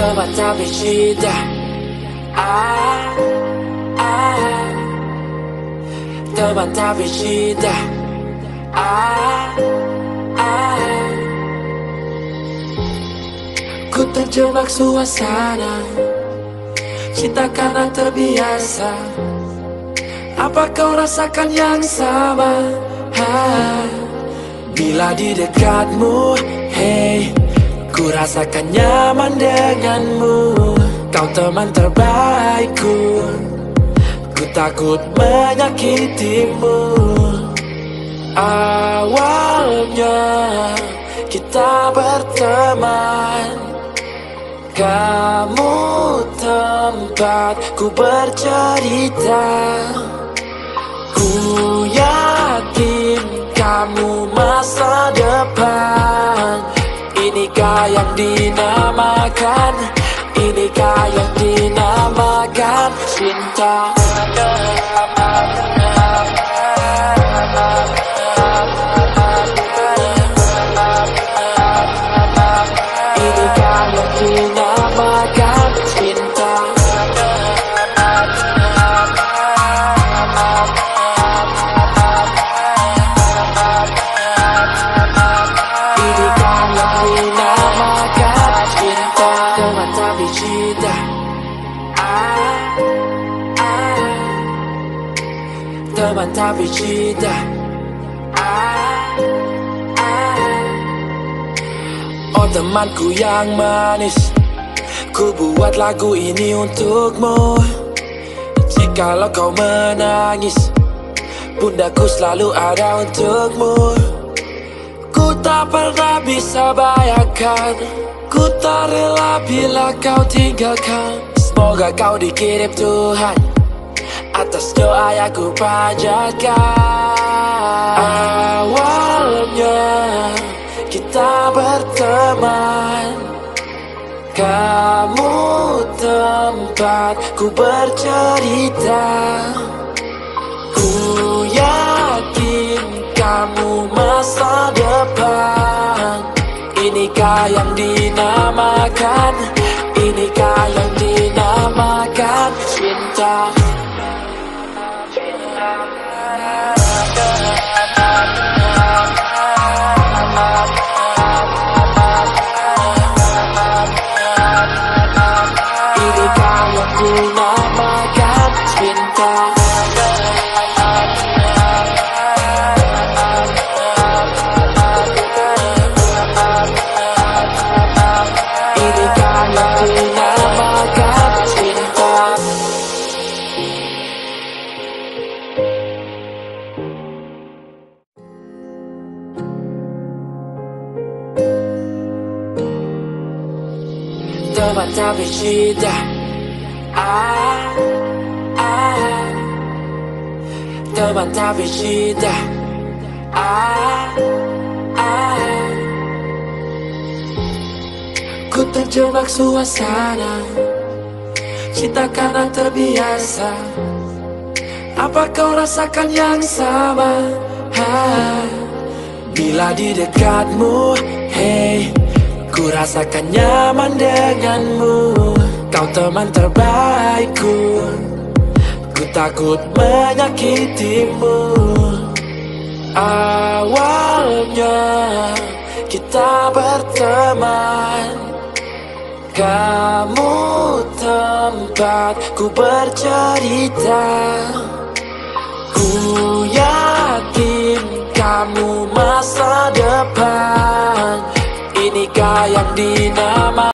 teman tapi cinta. Teman tapi cinta. Ku terjebak suasana cinta karena terbiasa. Apa kau rasakan yang sama? Bila di dekatmu, hey, ku rasakan nyaman denganmu. Kau teman terbaikku, ku takut menyakitimu. Awalnya kita berteman, kamu tempat ku bercerita. Ku yakin kamu masa depan. Inikah yang dinamakan, inikah yang dinamakan cinta. Inikah yang dinamakan cinta. Inikah yang dinamakan cinta. Teman tapi cinta. Teman tapi cinta. Oh temanku yang manis, ku buat lagu ini untukmu. Jikalau kau menangis, pundaku selalu ada untukmu. Ku tak pernah bisa bayangkan, ku tak rela bila kau tinggalkan. Semoga kau dikirim Tuhan, atas doa yang ku panjatkan. Awalnya kita berteman, kamu tempat ku bercerita. Ku yakin kamu masa depan. Inikah yang dinamakan, inikah yang dinamakan cinta. Inikah yang dinamakan cinta. Inikah yang dinamakan cinta. Teman tapi cinta. Teman tapi cinta. Ku terjebak suasana cinta karena terbiasa. Apa kau rasakan yang sama? Bila di dekatmu, hey, ku rasakan nyaman denganmu. Kau teman terbaikku, ku takut menyakitimu. Awalnya kita berteman, kamu tempat ku bercerita. Ku yakin kamu